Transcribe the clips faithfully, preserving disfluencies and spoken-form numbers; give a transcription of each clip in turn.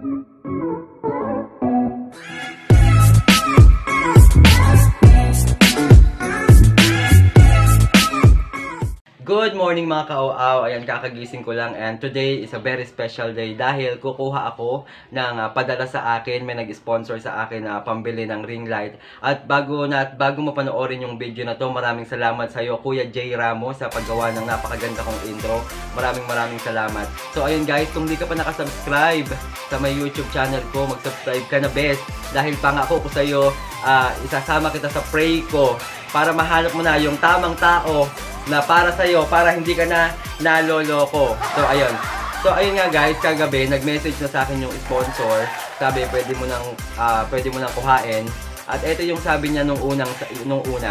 Good morning mga ka-O-A W. Ayan, kakagising ko lang and today is a very special day dahil kukuha ako ng uh, padala sa akin. May nag-sponsor sa akin na uh, pambili ng ring light. At bago na bago mo panoorin yung video na to, maraming salamat sa iyo Kuya Jay Ramos sa paggawa ng napakaganda kong intro. Maraming maraming salamat. So ayun guys, kung di ka pa nakasubscribe sa my YouTube channel ko, mag-subscribe ka na best. Dahil pangako ko sa iyo, uh, isasama kita sa pray ko para mahanap mo na yung tamang tao na para sa iyo, para hindi ka na naloloko. So ayun. So ayun nga guys, kagabi nag-message na sa akin yung sponsor. Sabi pwede mo nang uh, pwede mo nang kuhain. At ito yung sabi niya nung unang nung una.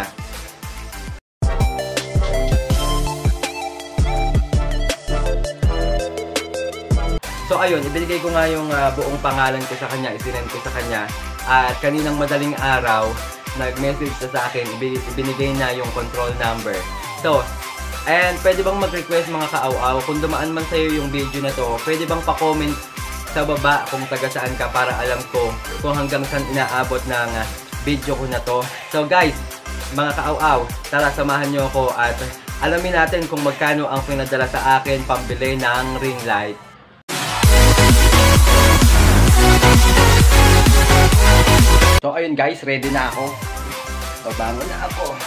So ayun, ibinigay ko nga yung uh, buong pangalan ko sa kanya, isinend ko sa kanya. At kaninang madaling araw, nag-message na sa akin, ibinigay na yung control number. So, and pwede bang mag-request mga ka-aw-aw, kung dumaan man sa'yo yung video na to, pwede bang pa-comment sa baba kung taga saan ka para alam ko kung hanggang saan inaabot ng uh, video ko na to. So guys, mga ka-aw-aw, tara samahan nyo ako at alamin natin kung magkano ang pinadala sa akin pambili ng ring light. So ayun guys, ready na ako. Babangon na ako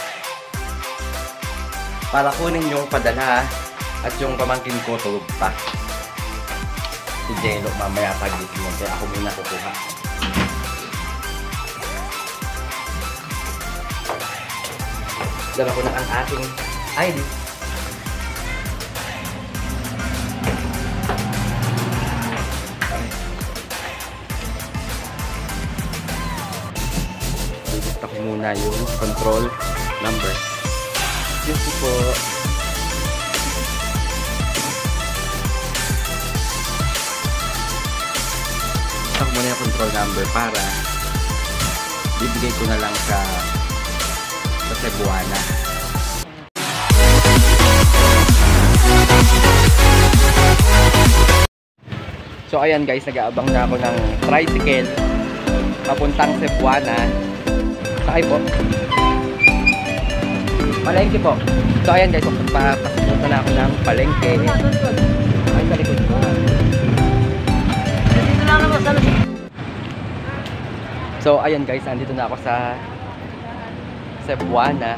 para kunin yung padala at yung pamangkin ko tulog pa. Si Jello mamaya pagising mo, kaya ako muna kukuha. Dala ko na ang ating I D. Bigit ako muna yung control number. Excuse me po. Ako muna yung control number para bibigay ko na lang sa sa Cebuana. So ayan guys, nag-aabang na ako ng tricycle papuntang Cebuana. Sakay po. Palengke po. So ayan guys, papasunod na ako ng palengke. Ay, sa likod ko. So ayan guys, andito na ako sa Cebuana.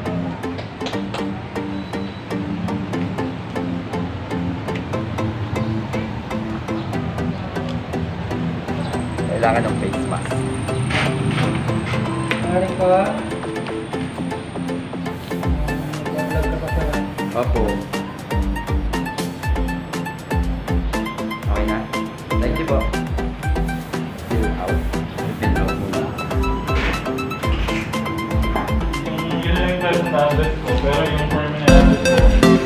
Kailangan ng face mask. Maraming po. Opo. Okay na. Thank you po. Fill out. Fill out muna. Yun lang yung present address ko, pero yung permanent address ko.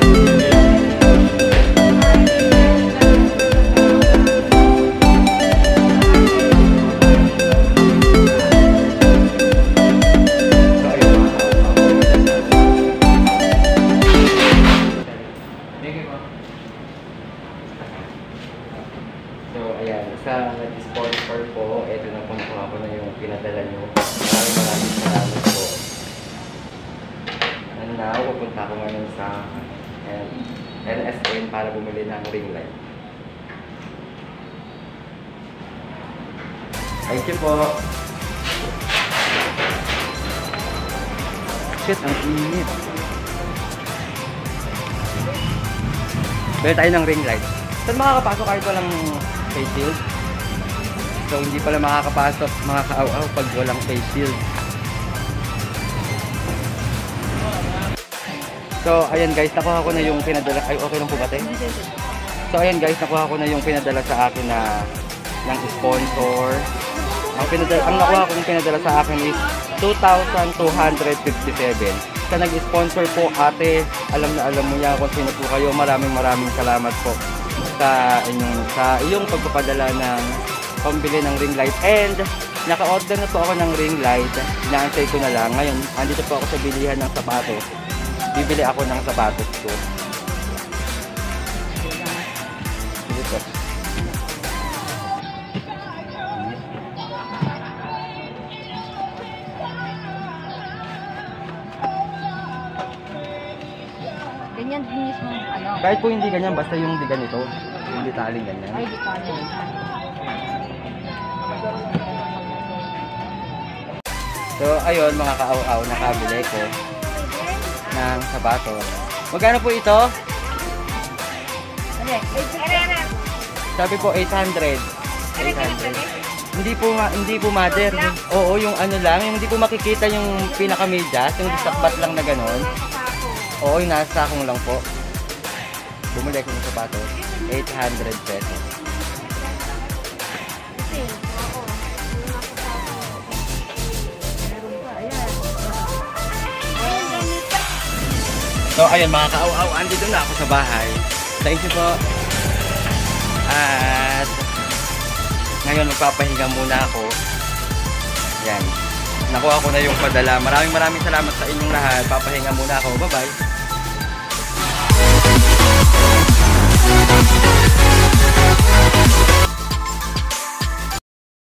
So, ayan, sa nag-sponsor po, ito na po ako na yung pinadala nyo. Maraming maraming salamat po. And now, pupunta ako ngayon sa N S N para bumili ng ring light. Thank you po. Shit, ang init. Bili tayo ng ring light. Saan makakapasok kahit walang face shield? So hindi pala makakapasok mga ka-aw-aw pag walang face shield. So ayan guys, nakuha ko na yung pinadala. Ay, okay lang po ba tayo? So ayan guys, nakuha ko na yung pinadala sa akin na ng sponsor. Ang pinadala, ang nakuha ko yung pinadala sa akin is two thousand two hundred fifty-seven. Sa nag-sponsor po ate, alam na alam mo yan kung sino po kayo. Maraming maraming salamat po sa inyong, sa iyong pagpapadala ng pambili ng ring light. And naka-order na po ako ng ring light. Inaantay ko na lang. Ngayon, andito po ako sa bilihan ng sapatos. Bibili ako ng sapatos ko. Dito. Kahit po hindi ganyan, basta yung di ganito. Yung detaling ganyan. Ay, di pa rin. So, ayun mga ka-aw-aw, nakabili ko ng sapatos. Magkano po ito? Ano? Sabi po eight hundred. eight hundred. Hindi po ma- hindi po mother. Oo, yung ano lang, yung hindi po makikita yung pinaka-medyas, yung sakbat lang na ganon. Oo, yung nasa sakong lang po. Bumili ko ng sapatos. eight hundred pesos. So, ayun mga ka-aw-aw, andito na ako sa bahay. Thank you po. At ngayon magpapahinga muna ako. Yan. Nakuha ko na yung padala. Maraming maraming salamat sa inyong lahat. Papahinga muna ako. Bye-bye.